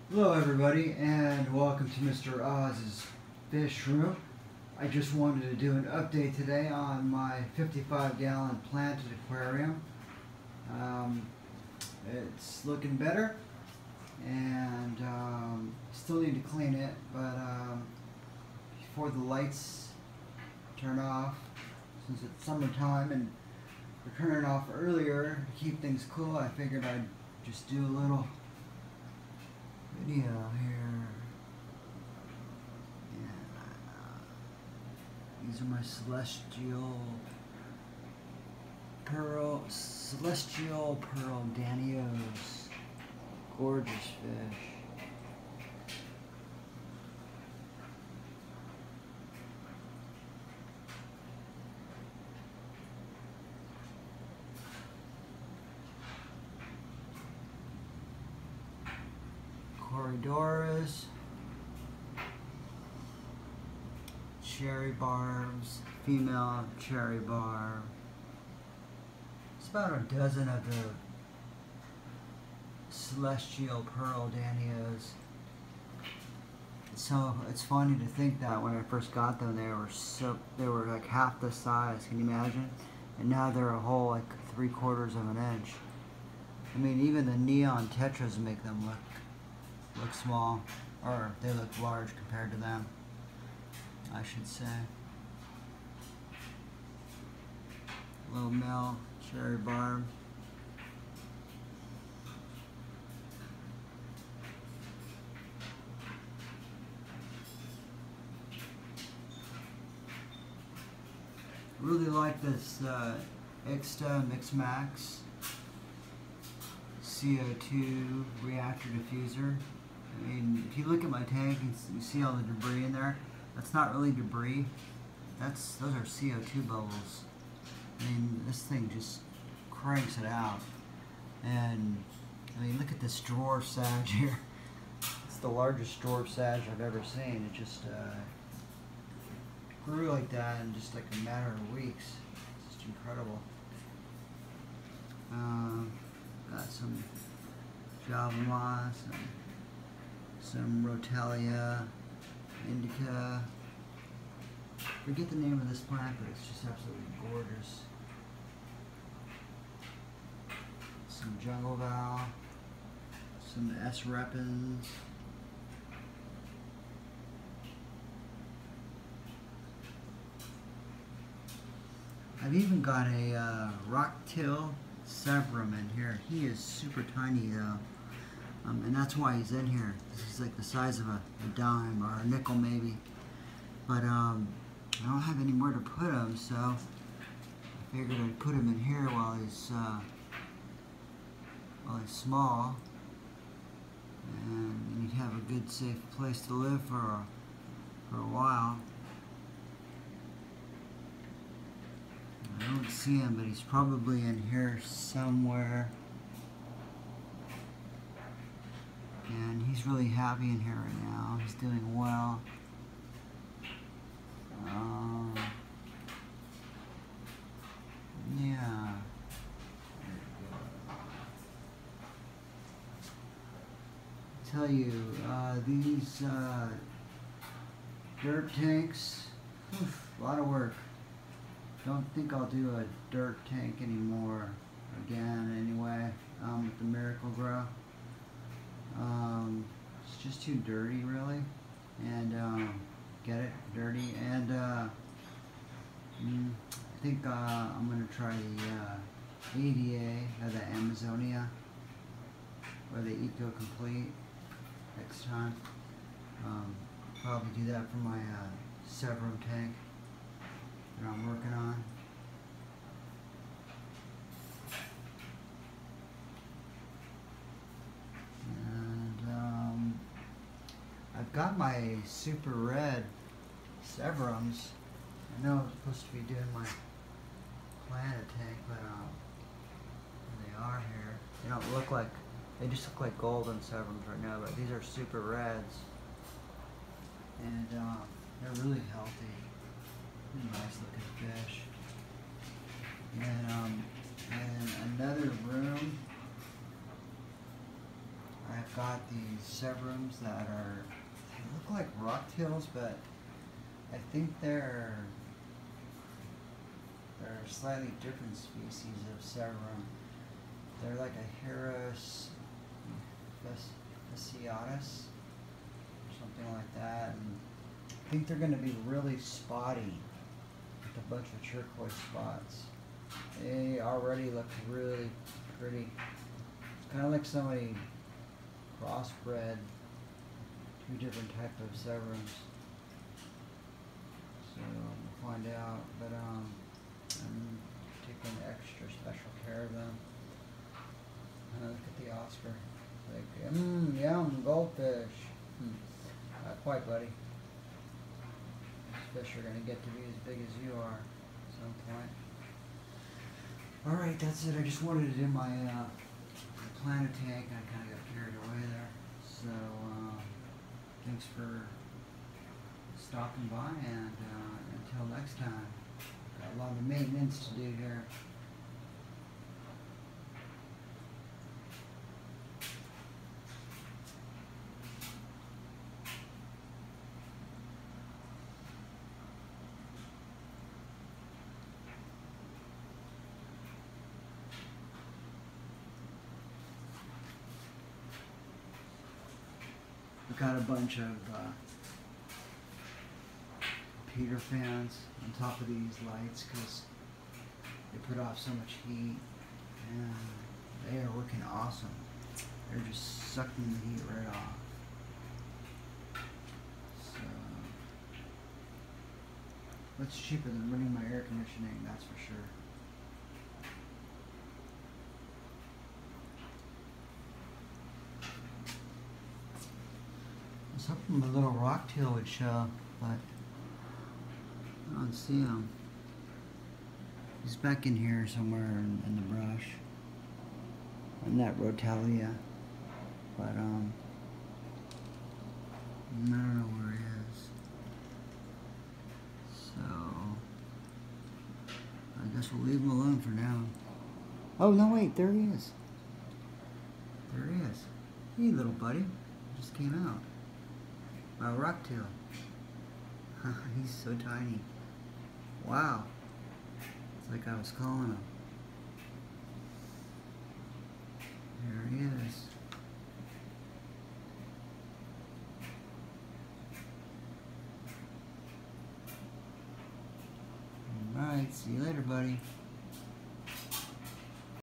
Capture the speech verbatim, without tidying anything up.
Hello everybody and welcome to Mister Oz's Fish Room. I just wanted to do an update today on my fifty-five gallon planted aquarium. Um, it's looking better and um, still need to clean it, but um, before the lights turn off, since it's summertime and we're turning off earlier to keep things cool, I figured I'd just do a little video here. Yeah. These are my celestial pearl, celestial pearl danios. Gorgeous fish. Corydoras, cherry barbs, female cherry barb. It's about a dozen of the celestial pearl danios. So it's funny to think that when I first got them, they were so they were like half the size. Can you imagine? And now they're a whole like three quarters of an inch. I mean, even the neon tetras make them look. look small, or they look large compared to them, I should say. Little male cherry barb. Really like this uh, Ixta Mix Max C O two reactor diffuser. I mean, if you look at my tank and you see all the debris in there, that's not really debris. That's those are C O two bubbles. I mean, this thing just cranks it out. And I mean, look at this dwarf sag here. It's the largest dwarf sag I've ever seen. It just uh, grew like that in just like a matter of weeks. It's just incredible. Um, got some Java moss and some Rotelia indica. Forget the name of this plant, but it's just absolutely gorgeous. Some jungle val, some S. repens. I've even got a uh, rocktail Severum in here. He is super tiny though. Um, and that's why he's in here. He's like the size of a, a dime or a nickel maybe. But um, I don't have anywhere to put him, so I figured I'd put him in here while he's uh, while he's small, and he'd have a good, safe place to live for a, for a while. I don't see him, but he's probably in here somewhere. And he's really happy in here right now. He's doing well. Um, yeah. I tell you, uh, these uh, dirt tanks, oof, a lot of work. Don't think I'll do a dirt tank anymore again anyway, um, with the Miracle-Gro. Um, it's just too dirty, really, and um, get it dirty. And uh, mm, I think uh, I'm gonna try the uh, A D A or the Amazonia or the Eco Complete next time. Um, probably do that for my uh, Severum tank that I'm working on. I've got my super red Severums. I know I'm supposed to be doing my Planet tank, but um, they are here. They don't look like, they just look like golden Severums right now, but these are super reds. And um, they're really healthy. Nice looking fish. And um, and another room, I've got these Severums that are, they look like rocktails, but I think they're they're a slightly different species of Severum. They're like a Heros fasciatus, or something like that. And I think they're going to be really spotty, with a bunch of turquoise spots. They already look really pretty. It's kind of like somebody crossbred two different type of Severums. So we'll find out, but um, I'm taking extra special care of them. Uh, look at the Oscar. Like, mmm, yum, goldfish. Hmm. Not quite, buddy. These fish are going to get to be as big as you are at some point. Alright, that's it. I just wanted it in my uh, planet tank. I kind of got carried away there. So, uh, thanks for stopping by, and uh, until next time. Got a lot of maintenance to do here. We've got a bunch of uh, Peter fans on top of these lights because they put off so much heat, and they are working awesome. They're just sucking the heat right off. So it's cheaper than running my air conditioning, that's for sure. I was hoping my little rocktail would show, but I don't see him. He's back in here somewhere in, in the brush. In that Rotalia. But, um, I don't know where he is. So, I guess we'll leave him alone for now. Oh, no, wait, there he is. There he is. Hey, little buddy. Just came out. My rocktail. He's so tiny. Wow. It's like I was calling him. There he is. Alright, see you later, buddy.